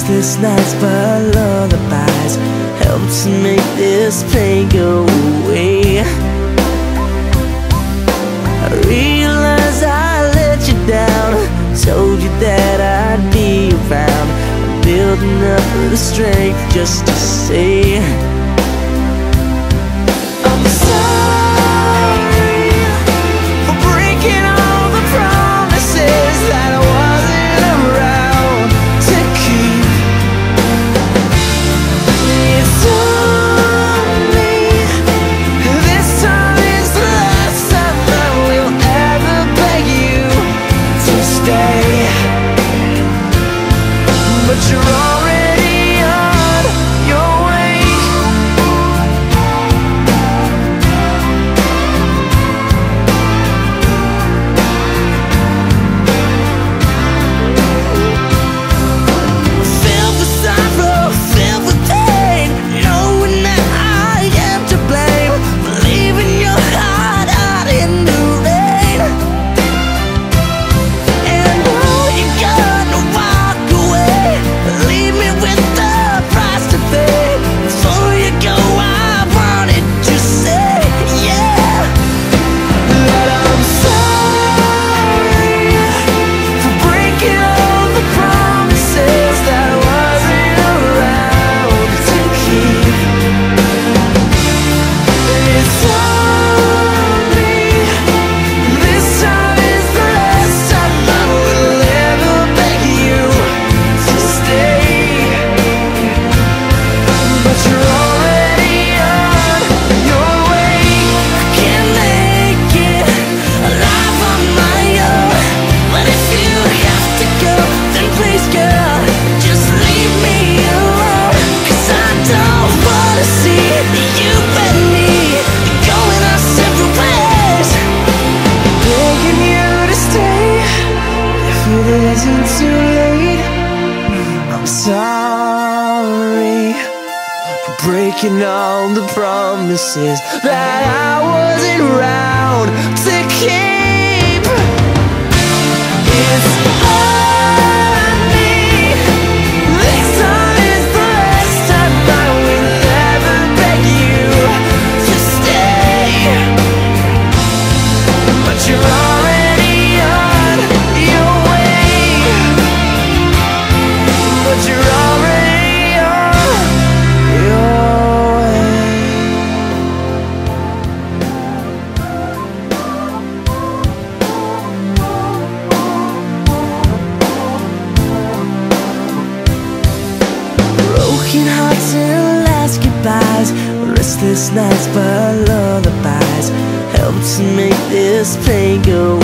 Restless nights but lullabies help to make this pain go away. I realize I let you down, told you that I'd be around. I'm building up the strength just to say I'm sorry for breaking all the promises that I wasn't around to keep. You told me this time is the last time I will ever beg you to stay, but you're already on your way. Filled with sorrow, filled with pain, knowing that I am to blame for leaving your heart out in the rain. And I know you're gonna walk away, leave me with the price to pay. Before you go, I wanted to say, yeah, that I'm sorry for breaking all the promises that I wasn't around to keep. You told me this time is the last time I will ever beg you to stay, but you're already on your way. I can't make it alive on my own, but if you have to go, then please, girl, just leave me alone. 'Cause I don't wanna see you and me going our separate ways. Begging you to stay if it isn't too late. I'm sorry for breaking all the promises that I wasn't around to keep. It's on me. This time is the last time I will ever beg you to stay, but you're already on your way. But you're already on your way. Broken hearts and last goodbyes, restless nights but lullabies help to make this pain go